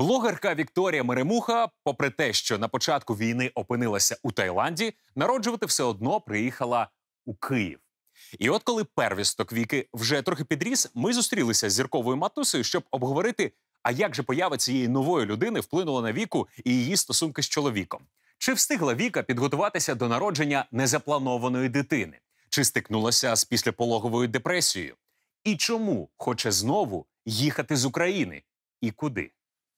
Блогерка Вікторія Меремуха, попри те, що на початку війни опинилася у Таїланді, народжувати все одно приїхала у Київ. І от коли первісток Віки вже трохи підріс, ми зустрілися з зірковою матусею, щоб обговорити, а як же поява цієї нової людини вплинула на Віку і її стосунки з чоловіком. Чи встигла Віка підготуватися до народження незапланованої дитини? Чи стикнулася з післяпологовою депресією? І чому хоче знову їхати з України? І куди?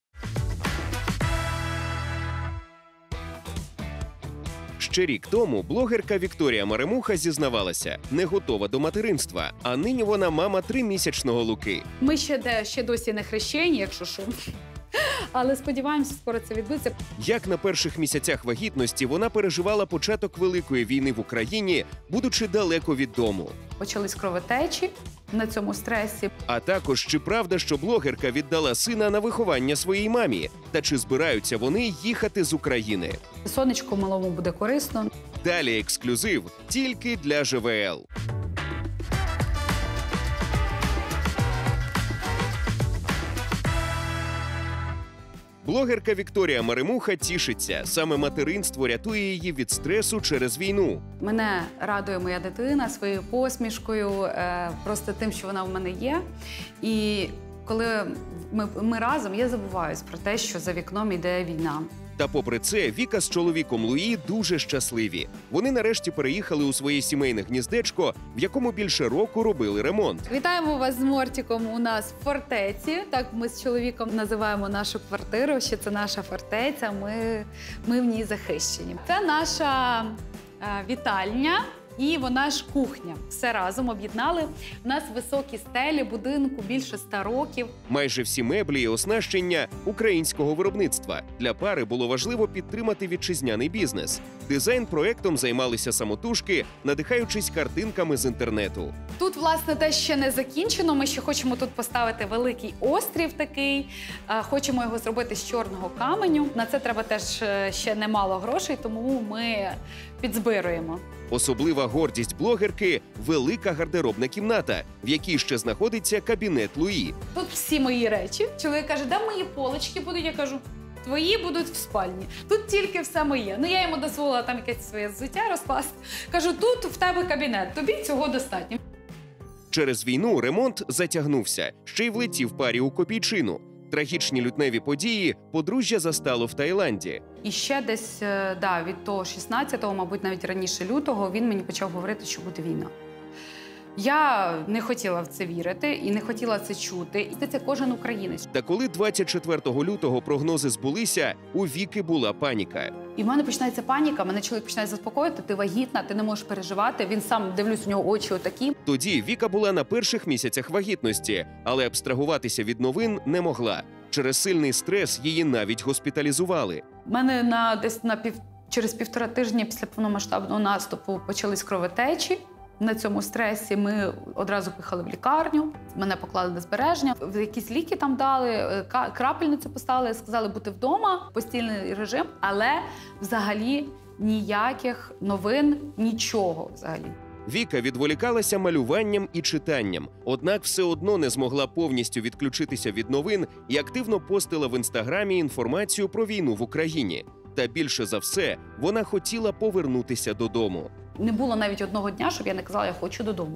Ще рік тому блогерка Вікторія Меремуха зізнавалася, не готова до материнства, а нині вона мама 3-місячного Луки. Ми ще досі не хрещені, якщо що. Але сподіваємося, скоро це відбудеться. Як на перших місяцях вагітності вона переживала початок Великої війни в Україні, будучи далеко від дому. Почались кровотечі на цьому стресі. А також, чи правда, що блогерка віддала сина на виховання своїй мамі? Та чи збираються вони їхати з України? Сонечку малому буде корисно. Далі ексклюзив тільки для ЖВЛ. Блогерка Вікторія Меремуха тішиться. Саме материнство рятує її від стресу через війну. Мене радує моя дитина своєю посмішкою, просто тим, що вона в мене є. І коли ми разом, я забуваюсь про те, що за вікном йде війна. Та попри це, Віка з чоловіком Луї дуже щасливі. Вони нарешті переїхали у своє сімейне гніздечко, в якому більше року робили ремонт. Вітаємо вас з Мортіком у нас в фортеці. Так ми з чоловіком називаємо нашу квартиру, що це наша фортеця, ми в ній захищені. Це наша вітальня. І вона ж кухня. Все разом об'єднали. У нас високі стелі, будинку більше 100 років. Майже всі меблі і оснащення українського виробництва. Для пари було важливо підтримати вітчизняний бізнес. Дизайн-проектом займалися самотужки, надихаючись картинками з інтернету. Тут, власне, те ще не закінчено. Ми ще хочемо тут поставити великий острів такий. Хочемо його зробити з чорного каменю. На це треба теж ще немало грошей, тому ми підзбируємо. Особлива гордість блогерки – велика гардеробна кімната, в якій ще знаходиться кабінет Луї. Тут всі мої речі. Чоловік каже, де мої полички будуть? Я кажу, твої будуть в спальні. Тут тільки все моє. Ну, я йому дозволила там якесь своє взуття розкласти. Кажу, тут в тебе кабінет, тобі цього достатньо. Через війну ремонт затягнувся, ще й влетів парі у копійчину. Трагічні лютневі події подружжя застало в Таїланді. І ще десь, від того 16-го, мабуть, навіть раніше лютого, він мені почав говорити, що буде війна. Я не хотіла в це вірити і не хотіла це чути. І це кожен українець. Та коли 24 лютого прогнози збулися, у Віки була паніка. І в мене починається паніка, мене чоловік починає заспокоювати, ти вагітна, ти не можеш переживати. Він сам, дивлюсь, у нього очі отакі. Тоді Віка була на перших місяцях вагітності, але абстрагуватися від новин не могла. Через сильний стрес її навіть госпіталізували. У мене через 1,5 тижні після повномасштабного наступу почались кровотечі. На цьому стресі ми одразу поїхали в лікарню, мене поклали на збереження, якісь ліки там дали, крапельницю поставили, сказали бути вдома, постільний режим, але взагалі ніяких новин, нічого взагалі. Віка відволікалася малюванням і читанням, однак все одно не змогла повністю відключитися від новин і активно постила в інстаграмі інформацію про війну в Україні. Та більше за все, вона хотіла повернутися додому. Не було навіть одного дня, щоб я не казала, я хочу додому.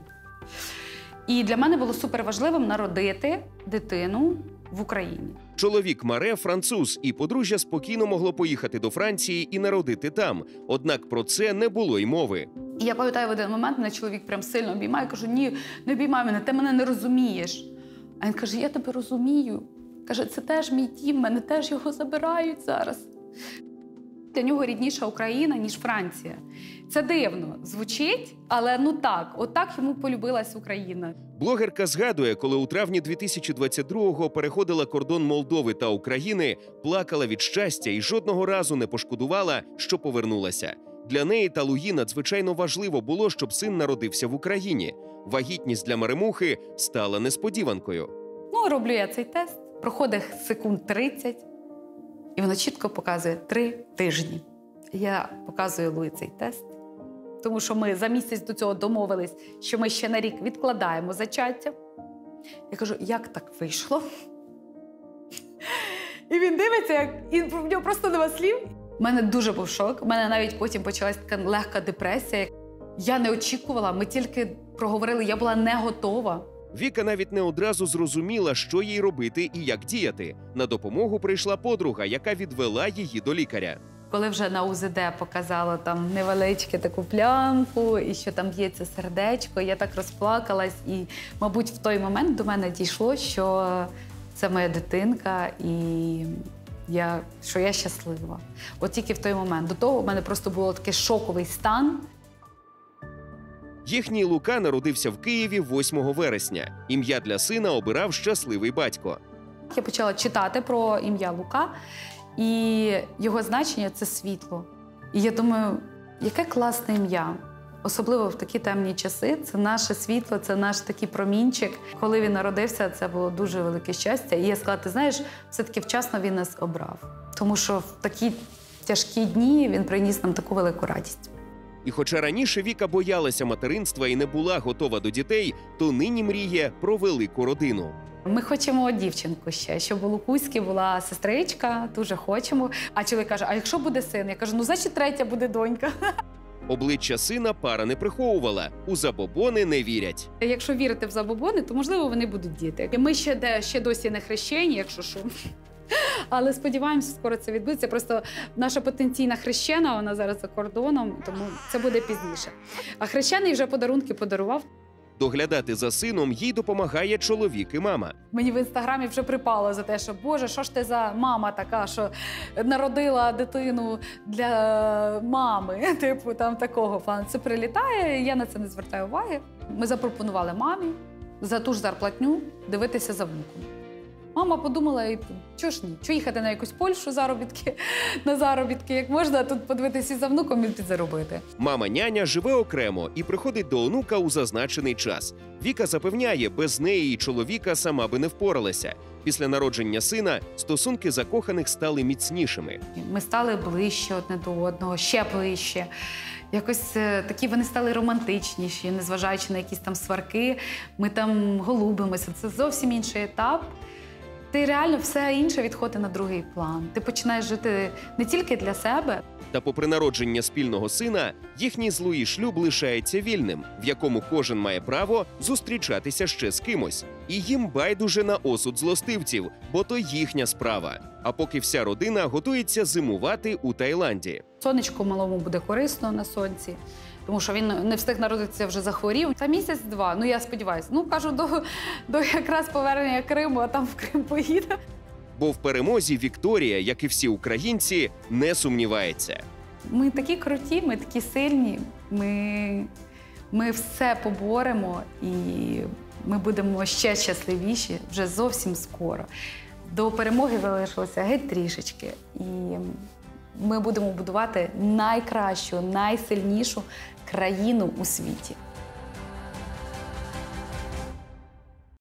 І для мене було суперважливим народити дитину в Україні. Чоловік Маре – француз, і подружжя спокійно могло поїхати до Франції і народити там. Однак про це не було й мови. І я пам'ятаю, в один момент мене чоловік прям сильно обіймає. Я кажу, ні, не обіймай мене, ти мене не розумієш. А він каже, я тебе розумію. Каже, це теж мій дім, мене теж його забирають зараз. Для нього рідніша Україна, ніж Франція. Це дивно звучить, але отак йому полюбилась Україна. Блогерка згадує, коли у травні 2022-го переходила кордон Молдови та України, плакала від щастя і жодного разу не пошкодувала, що повернулася. Для неї та Луї надзвичайно важливо було, щоб син народився в Україні. Вагітність для Меремухи стала несподіванкою. Роблю я цей тест, проходить секунд 30, і воно чітко показує 3 тижні. Я показую Луї цей тест, тому що ми за місяць до цього домовились, що ми ще на рік відкладаємо зачаття. Я кажу, як так вийшло? І він дивиться, і в нього просто нема слів. У мене дуже був шок. У мене навіть потім почалась така легка депресія. Я не очікувала, ми тільки проговорили, я була не готова. Віка навіть не одразу зрозуміла, що їй робити і як діяти. На допомогу прийшла подруга, яка відвела її до лікаря. Коли вже на УЗД показала там невеличку таку плямку, і що там б'ється сердечко, я так розплакалась. І, мабуть, в той момент до мене дійшло, що це моя дитинка, і що я щаслива. От тільки в той момент. До того в мене просто був такий шоковий стан. Їхній Лука народився в Києві 8 вересня. Ім'я для сина обирав щасливий батько. Я почала читати про ім'я Лука, і його значення – це світло. І я думаю, яке класне ім'я. Особливо в такі темні часи. Це наше світло, це наш такий промінчик. Коли він народився, це було дуже велике щастя. І я сказала, ти знаєш, все-таки вчасно він нас обрав. Тому що в такі тяжкі дні він приніс нам таку велику радість. І хоча раніше Віка боялася материнства і не була готова до дітей, то нині мріє про велику родину. Ми хочемо дівчинку ще, щоб у Лукуськи була сестричка, дуже хочемо. А чоловік каже, а якщо буде син? Я кажу, ну, значить, третя буде донька. Обличчя сина пара не приховувала, у забобони не вірять. Якщо вірити в забобони, то, можливо, вони будуть діти. Ми ще досі не хрещені, якщо що. Але сподіваємося, скоро це відбудеться. Просто наша потенційна хрещена, вона зараз за кордоном, тому це буде пізніше. А хрещений вже подарунки подарував. Доглядати за сином їй допомагає чоловік і мама. Мені в Інстаграмі вже припало за те, що Боже, що ж ти за мама така, що народила дитину для мами, типу там такого плану. Це прилітає, я на це не звертаю уваги. Ми запропонували мамі за ту ж зарплатню дивитися за внуком. Мама подумала, і чого ж ні? Чого їхати на якусь Польщу на заробітки, як можна тут подивитися за внуком і підзаробити. Мама-няня живе окремо і приходить до онука у зазначений час. Віка запевняє, без неї і чоловіка сама би не впоралася. Після народження сина стосунки закоханих стали міцнішими. Ми стали ближче одне до одного, ще ближче. Якось такі вони стали романтичніші, незважаючи на якісь там сварки. Ми там голубимося. Це зовсім інший етап. Ти реально все інше відходить на другий план. Ти починаєш жити не тільки для себе. Та попри народження спільного сина, їхній з Луї шлюб лишається вільним, в якому кожен має право зустрічатися ще з кимось. І їм байдуже на осуд злостивців, бо то їхня справа. А поки вся родина готується зимувати у Таїланді. Сонечко малому буде корисно на сонці, тому що він не встиг народитися, вже захворів. Та місяць-два, ну я сподіваюся. Ну, кажу, до якраз повернення Криму, а там в Крим поїде. Бо в перемозі Вікторія, як і всі українці, не сумнівається. Ми такі круті, ми такі сильні, ми все поборемо і ми будемо ще щасливіші вже зовсім скоро. До перемоги залишилося геть трішечки. І ми будемо будувати найкращу, найсильнішу країну у світі.